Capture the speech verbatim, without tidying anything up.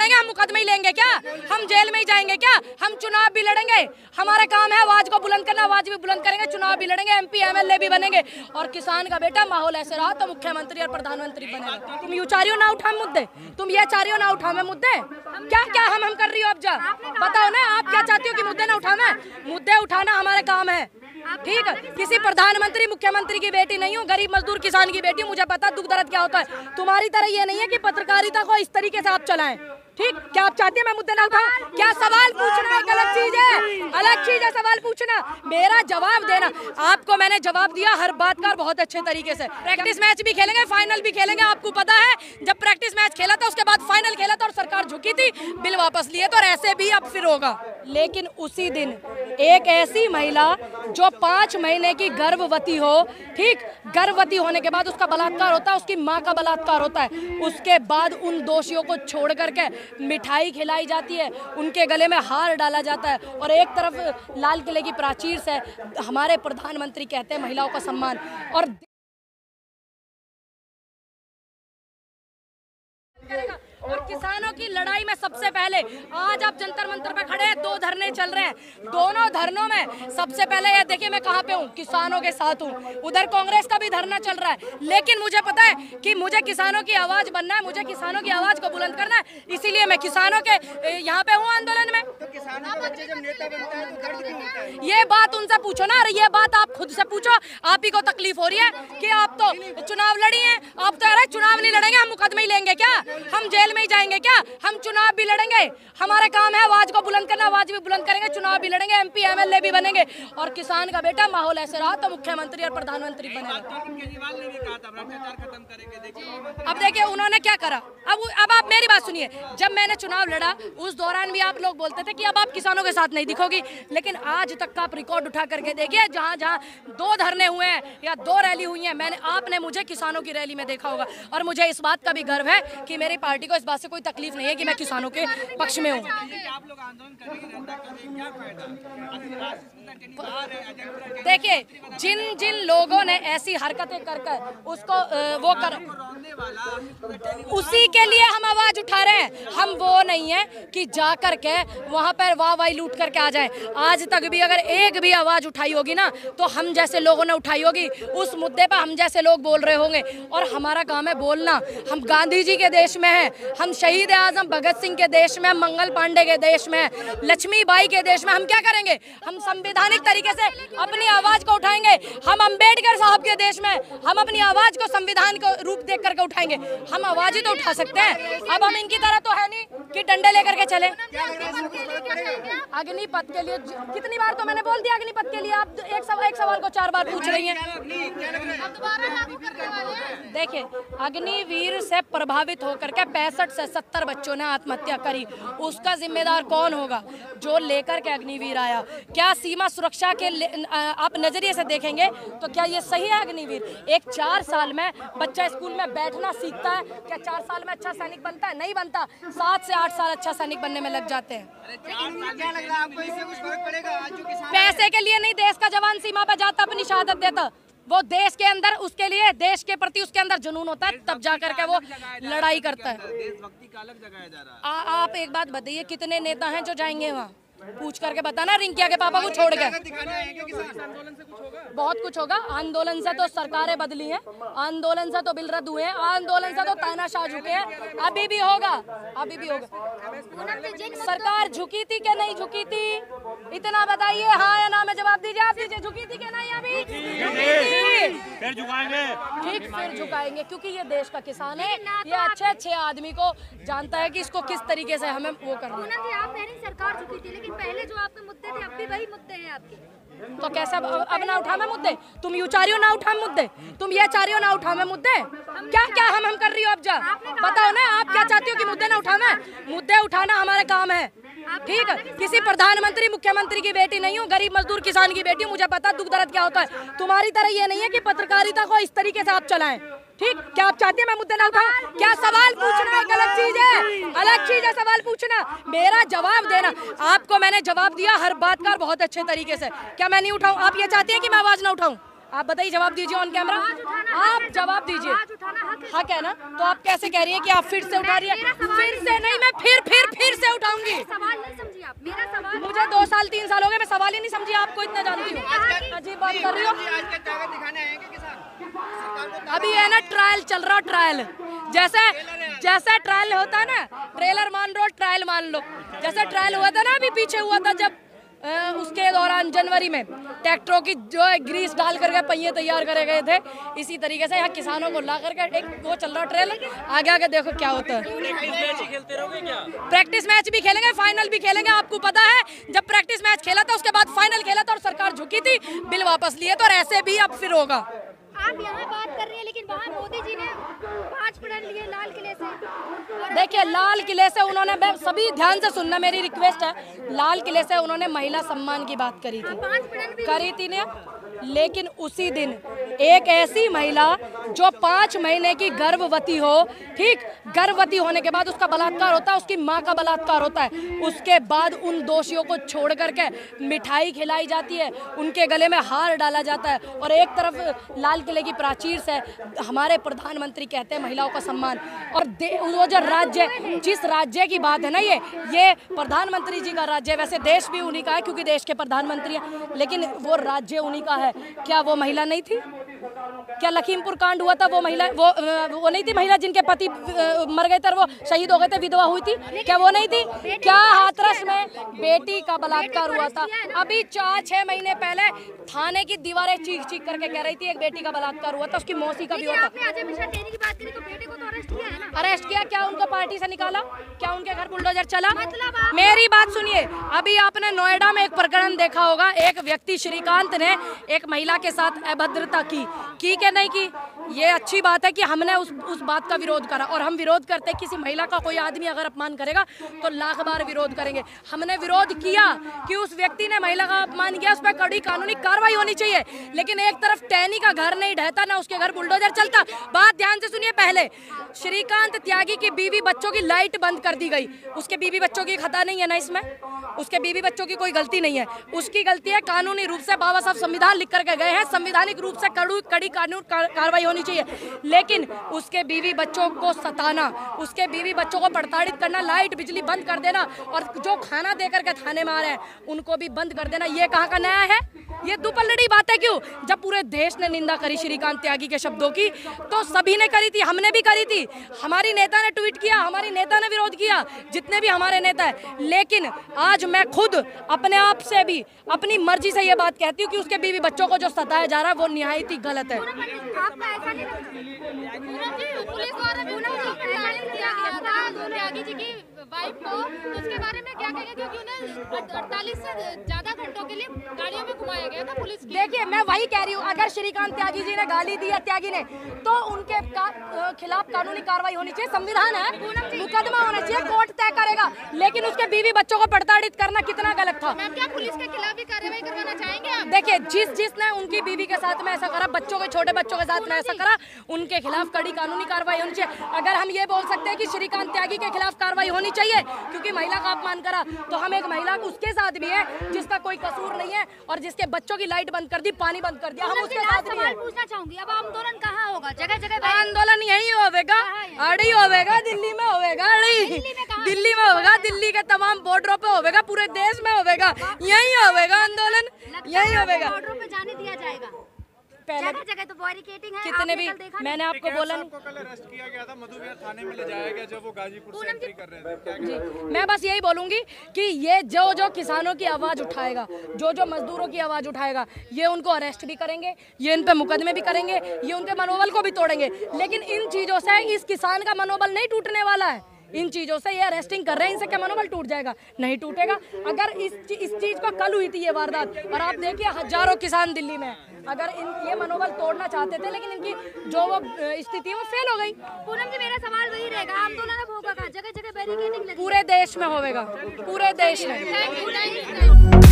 हम मुकदमे ही लेंगे क्या? हम जेल में ही जाएंगे क्या? हम चुनाव भी लड़ेंगे, हमारा काम है आवाज को बुलंद करना, आवाज भी बुलंद करेंगे, चुनाव भी लड़ेंगे, एमपी एमएलए भी बनेंगे। और किसान का बेटा माहौल ऐसे रहा तो मुख्यमंत्री और प्रधानमंत्री बनेगा। तुम यू चाह रही हो ना उठा मुद्दे, तुम ये चाह रही हो ना उठा मैं मुद्दे, क्या क्या हम हम कर रही हो? अब जा बताओ ना, आप क्या चाहती हो कि मुद्दे ना उठा मैं? मुद्दे उठाना हमारा काम है, ठीक है? किसी प्रधानमंत्री मुख्यमंत्री की बेटी नहीं हूँ, गरीब मजदूर किसान की बेटी, मुझे पता दुख दर्द क्या होता है। तुम्हारी तरह ये नहीं है कि पत्रकारिता को इस तरीके से आप चलाएं, ठीक? क्या आप चाहते हैं मैं मुद्दे ना उठाऊं? क्या सवाल पूछना एक अलग चीज है, अलग चीज है सवाल पूछना, मेरा जवाब देना। आपको मैंने जवाब दिया हर बात का बहुत अच्छे तरीके से। प्रैक्टिस मैच भी खेलेंगे, फाइनल भी खेलेंगे। आपको पता है जब प्रैक्टिस मैच खेला था उसके बाद फाइनल खेला था और सरकार झुकी थी, बिल वापस लिए तो, और ऐसे भी अब फिर होगा। लेकिन उसी दिन एक ऐसी महिला जो पांच महीने की गर्भवती हो, ठीक, गर्भवती होने के बाद उसका बलात्कार होता है, उसकी माँ का बलात्कार होता है, उसके बाद उन दोषियों को छोड़ करके मिठाई खिलाई जाती है, उनके गले में हार डाला जाता है, और एक तरफ लाल किले की प्राचीर से हमारे प्रधानमंत्री कहते हैं महिलाओं का सम्मान। और और किसानों की लड़ाई में सबसे पहले आज आप जंतर मंतर पे खड़े हैं, दो धरने चल रहे हैं, दोनों धरनों में सबसे पहले ये देखिए मैं कहाँ पे हूँ, किसानों के साथ हूँ। उधर कांग्रेस का भी धरना चल रहा है, लेकिन मुझे पता है कि मुझे किसानों की आवाज बनना है, मुझे किसानों की आवाज को बुलंद करना है, इसीलिए मैं किसानों के यहाँ पे हूँ आंदोलन में। तो किसानों का बच्चे जब नेता बनता है तो दर्द क्यों होता है? ये बात उनसे पूछो ना, ये बात आप खुद से पूछो। आप ही को तकलीफ हो रही है कि आप तो चुनाव लड़ी हैं, आप तो यार चुनाव नहीं लड़ेंगे, हम मुकदमे ही लेंगे क्या? हम जेल में ही जाएंगे क्या? हम चुनाव भी लड़ेंगे, हमारा काम है आवाज को बुलंद करना, आवाज भी बुलंद करेंगे, चुनाव भी लड़ेंगे, एमपी एमएलए भी बनेंगे। और किसान का बेटा माहौल ऐसे रहा तो मुख्यमंत्री और प्रधानमंत्री बनेगा। अब देखिए उन्होंने क्या करा। अब अब आप मेरी बात सुनिए, जब मैंने चुनाव लड़ा उस दौरान भी आप लोग बोलते थे कि अब आप किसानों के साथ नहीं दिखोगी, लेकिन आज तक का आप रिकॉर्ड उठा करके देखिए, जहां जहां दो धरने हुए हैं या दो रैली हुई है, मैंने आपने मुझे किसानों की रैली में देखा होगा। और मुझे इस बात का भी गर्व है कि मेरी पार्टी को इस बात से कोई तकलीफ नहीं है कि मैं किसानों के पक्ष में हूँ। देखिए जिन जिन लोगों ने ऐसी हरकतें कर कर उसको वो कर, उसी के लिए हम आवाज उठा रहे हैं। हम वो नहीं है कि जा कर के वहां पर वाह वाही लूट करके आ जाए। आज तक भी अगर एक भी आवाज उठाई होगी ना तो हम जैसे लोगों ने उठाई होगी, उस मुद्दे पर हम जैसे लोग बोल रहे होंगे। और हमारा काम है बोलना। हम गांधी जी के देश में हैं, हम शहीद आजम भगत सिंह के देश में, मंगल पांडे के देश में, लक्ष्मीबाई के देश में। हम क्या करेंगे? हम संवैधानिक तरीके से अपनी आवाज को उठाएंगे। हम अंबेडकर साहब के देश में हम अपनी आवाज को संविधान को रूप देख करके उठाएंगे। हम आवाज ही तो उठा सकते हैं। अब हम इनकी तरह तो है नहीं कि डंडे लेकर के चले। अग्निपथ के लिए कितनी बार तो मैंने बोल दिया अग्निपथ के लिए। आप एक सवाल एक सवाल को चार बार पूछ रही हैं। देखिए अग्निवीर से प्रभावित होकर के पैंसठ से सत्तर बच्चों ने आत्महत्या करी, उसका जिम्मेदार कौन होगा? जो लेकर के अग्निवीर आया। क्या सीमा सुरक्षा के आप नजरिए से देखेंगे तो क्या ये सही है अग्निवीर? एक चार साल में बच्चा स्कूल में बैठना सीखता है, क्या चार साल में अच्छा सैनिक बनता है? नहीं बनता। सात से आठ साल अच्छा सैनिक बनने में लग जाते हैं। क्या लग रहा है आपको इससे कुछ फर्क पड़ेगा? आज जो किसान पैसे के लिए नहीं देश का जवान सीमा पर जाता, अपनी शहादत देता, वो देश के अंदर उसके लिए देश के प्रति उसके अंदर जुनून होता है, तब जा करके वो लड़ाई करता है। देशभक्ति का अलग जगाया जा रहा है। आ, आप एक बात बताइए, कितने नेता हैं जो जाएंगे वहाँ? पूछ करके बताना। रिंकिया के पापा को छोड़ के बहुत कुछ होगा। आंदोलन से तो सरकारें बदली हैं, आंदोलन से तो बिल रद्द हुए हैं, आंदोलन से तो तानाशाह झुके हैं। अभी भी होगा, अभी भी होगा। सरकार झुकी थी क्या नहीं झुकी थी? इतना बताइए, हाँ या ना में जवाब दीजिए। आप दीजिए, झुकी थी क्या नहीं? अभी फिर झुकाएंगे, ठीक फिर झुकाएंगे, क्योंकि ये देश का किसान है, ये अच्छे अच्छे आदमी को जानता है कि इसको किस तरीके से हमें वो करना है। आप पहले सरकार झुकी थी, लेकिन पहले जो आपके मुद्दे थे अब भी वही मुद्दे हैं आपके। तो कैसे अब, अब ना उठा मैं मुद्दे? तुम यू चाह रही हो ना उठा मुद्दे, तुम ये चाह रही हो ना उठा मैं मुद्दे। क्या क्या हम हम कर रही हो? अब जा बताओ ना, आप क्या चाहती हो कि मुद्दे ना उठा मैं? मुद्दे उठाना हमारा काम है, ठीक है? किसी प्रधानमंत्री मुख्यमंत्री की बेटी नहीं हूँ, गरीब मजदूर किसान की बेटी हूँ, मुझे पता दुख दर्द क्या होता है। तुम्हारी तरह ये नहीं है कि पत्रकारिता को इस तरीके से आप चलाएं, ठीक? क्या आप चाहती है मैं मुद्दे ना उठाऊं? क्या सवाल पूछना एक अलग चीज है, अलग चीज है सवाल पूछना, मेरा जवाब देना। आपको मैंने जवाब दिया हर बात का बहुत अच्छे तरीके से। क्या मैं नहीं उठाऊं? आप ये चाहती है कि मैं आवाज ना उठाऊं? आप बताइए, जवाब दीजिए ऑन कैमरा, आप जवाब दीजिए। हक है ना? तो आप कैसे कह रही है कि आप फिर से उठा रही है? फिर से नहीं, मैं फिर फिर बताऊंगी। सवाल नहीं समझी आप, मेरा सवाल। मुझे दो साल तीन साल हो गए, मैं सवाल ही नहीं समझी, आपको इतना जानती हूँ। अजीब बात कर रही हो। आज के ताकत दिखाने आएंगे किसान सरकार को। अभी है ना ट्रायल चल रहा, ट्रायल जैसे जैसे ट्रायल होता है ना, ट्रेलर मान लो, ट्रायल मान लो। जैसे ट्रायल हुआ था ना, अभी पीछे हुआ था जब आ, उसके दौरान जनवरी में ट्रैक्टरों की जो है ग्रीस डाल करके पहिए तैयार करे गए थे, इसी तरीके से यहाँ किसानों को ला करके एक वो चल रहा ट्रेल। आगे आगे देखो क्या होता है। प्रैक्टिस मैच भी खेलेंगे, फाइनल भी खेलेंगे। आपको पता है जब प्रैक्टिस मैच खेला था उसके बाद फाइनल खेला था और सरकार झुकी थी, बिल वापस लिए तो, और ऐसे भी अब फिर होगा। आप यहाँ बात कर रहे हैं लेकिन वहाँ मोदी जी ने पाँच प्रण लिए लाल किले से। देखिए लाल किले से उन्होंने, सभी ध्यान से सुनना मेरी रिक्वेस्ट है, लाल किले से उन्होंने महिला सम्मान की बात करी थी, करी थी ना। लेकिन उसी दिन एक ऐसी महिला जो पाँच महीने की गर्भवती हो, ठीक, गर्भवती होने के बाद उसका बलात्कार होता है, उसकी माँ का बलात्कार होता है, उसके बाद उन दोषियों को छोड़ करके मिठाई खिलाई जाती है, उनके गले में हार डाला जाता है, और एक तरफ लाल किले की प्राचीर से हमारे प्रधानमंत्री कहते हैं महिलाओं का सम्मान। और वो जो राज्य, जिस राज्य की बात है ना, ये ये प्रधानमंत्री जी का राज्य है, वैसे देश भी उन्हीं का है क्योंकि देश के प्रधानमंत्री हैं, लेकिन वो राज्य उन्हीं का है। क्या वो महिला नहीं थी? क्या लखीमपुर कांड हुआ था, वो महिला वो वो नहीं थी महिला जिनके पति मर गए थे और वो शहीद हो गए थे, विधवा हुई थी? क्या वो नहीं थी? क्या हाथरस में बेटी का बलात्कार हुआ था? अभी चार छह महीने पहले थाने की दीवारें चीख चीख करके कह रही थी एक बेटी का बलात्कार हुआ था, उसकी मौसी का भी हुआ था। अरेस्ट किया, क्या उनको पार्टी से निकाला? क्या उनके घर बुलडोजर चला? मेरी बात सुनिए, अभी आपने नोएडा में एक प्रकरण देखा होगा, एक व्यक्ति श्रीकांत ने एक महिला के साथ अभद्रता की की के नहीं की। ये अच्छी बात है कि हमने उस उस बात का विरोध करा, और हम विरोध करते हैं किसी महिला का कोई आदमी अगर अपमान करेगा तो लाख बार विरोध करेंगे। हमने विरोध किया कि उस व्यक्ति ने महिला का अपमान किया, उस पर कड़ी कानूनी कार्रवाई होनी चाहिए। लेकिन एक तरफ टैनी का घर नहीं ढहता, ना उसके घर बुलडोजर चलता। बात ध्यान से सुनिए, पहले श्रीकांत त्यागी की बीवी बच्चों की लाइट बंद कर दी गई, उसके बीवी बच्चों की खता नहीं है ना इसमें, उसके बीवी बच्चों की कोई गलती नहीं है, उसकी गलती है कानूनी रूप से बाबा साहब संविधान लिख करके गए हैं, संवैधानिक रूप से कड़ी कड़ी कानून कार्रवाई होनी चाहिए। लेकिन उसके बीवी बच्चों को सताना, उसके बीवी बच्चों को प्रताड़ित करना, लाइट बिजली बंद कर देना, और जो खाना दे करके थाने में आ रहे हैं उनको भी बंद कर देना, ये कहाँ का नया है? ये दुपल्लड़ी बात है। क्यों? जब पूरे देश ने निंदा करी श्रीकांत त्यागी के शब्दों की, तो सभी ने करी थी, हमने भी करी थी, हमारी नेता ने ट्वीट किया, हमारी नेता ने विरोध किया, जितने भी हमारे नेता है। लेकिन आज मैं खुद अपने आप से भी अपनी मर्जी से ये बात कहती हूँ कि उसके बीवी बच्चों को जो सताया जा रहा है वो निहायत ही गलत है। आपका ऐसा नहीं पुलिस द्वारा त्यागी जी की वाइफ को, उसके बारे में क्या कहेंगे? क्योंकि उन्हें अड़तालीस से ज्यादा घंटों के लिए गाड़ियों में घुमाया गया था पुलिस की। देखिए मैं वही कह रही हूँ, अगर श्रीकांत त्यागी जी ने गाली दी या त्यागी ने, तो उनके का, खिलाफ कानूनी कार्रवाई होनी चाहिए, संविधान है, मुकदमा होना चाहिए, कोर्ट तय करेगा। लेकिन उसके बीवी बच्चों को प्रताड़ित करना कितना गलत था। मैम क्या पुलिस के खिलाफ भी कार्रवाई करवाना चाहेंगे आप? देखिए जिस जिसने उनकी बीवी के साथ में ऐसा करा, बच्चों के छोटे बच्चों के साथ में ऐसा करा, उनके खिलाफ कड़ी कानूनी कार्रवाई होनी चाहिए। अगर हम ये बोल सकते हैं कि श्रीकांत त्यागी के खिलाफ कार्रवाई होनी चाहिए क्योंकि महिला का अपमान करा, तो हम एक महिला उसके साथ भी है जिसका कोई कसूर नहीं है और जिसके बच्चों की लाइट बंद कर दी, पानी बंद कर दिया, हम उसके साथ भी है। पूछना चाहूंगी, अब आंदोलन कहाँ होगा? जगह जगह आंदोलन यही होगा, अड़ी होगा, दिल्ली में होगा, अड़ी दिल्ली में होगा, दिल्ली के तमाम बॉर्डरों पे होगा, पूरे देश में होगा, यही होगा आंदोलन, यही होगा। बॉर्डरों पे जाने दिया जाएगा? पहले जगह जगह तो बैरिकेडिंग है, कितने भी, मैंने आपको बोला को कल अरेस्ट किया गया था, मधुविहार थाने में ले जाया गया जब वो गाजीपुर से एंट्री कर रहे थे। जी, मैं बस यही बोलूंगी कि ये जो जो किसानों की आवाज़ उठाएगा, जो जो मजदूरों की आवाज़ उठाएगा, ये उनको अरेस्ट भी करेंगे, ये इन पे मुकदमे भी करेंगे, ये उनके मनोबल को भी तोड़ेंगे। लेकिन इन चीज़ों से इस किसान का मनोबल नहीं टूटने वाला है। इन चीज़ों से ये अरेस्टिंग कर रहे हैं, इनसे क्या मनोबल टूट जाएगा? नहीं टूटेगा। अगर इस इस चीज़ को कल हुई थी ये वारदात, और आप देखिए हजारों किसान दिल्ली में, अगर इन ये मनोबल तोड़ना चाहते थे, लेकिन इनकी जो वो स्थिति है वो फेल हो गई। पूनम जी मेरा सवाल वही रहेगा, आंदोलन अब होगा कहाँ? जगह जगह बैरिकेडिंग लगी पूरे देश में होगा, पूरे देश में। Thank you.